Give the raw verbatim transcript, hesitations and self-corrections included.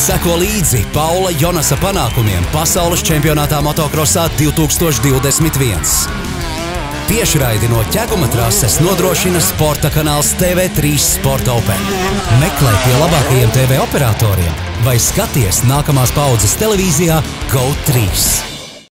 Seko līdzi Paula Jonasa panākumiem pasaules čempionātā motokrosā divi tūkstoši divdesmit viens. Tiešraidi no ķeguma trases nodrošina sporta kanāls T V trīs Sport Open. Meklē pie labākajiem T V operatoriem vai skaties nākamās paudzes televīzijā Go trīs.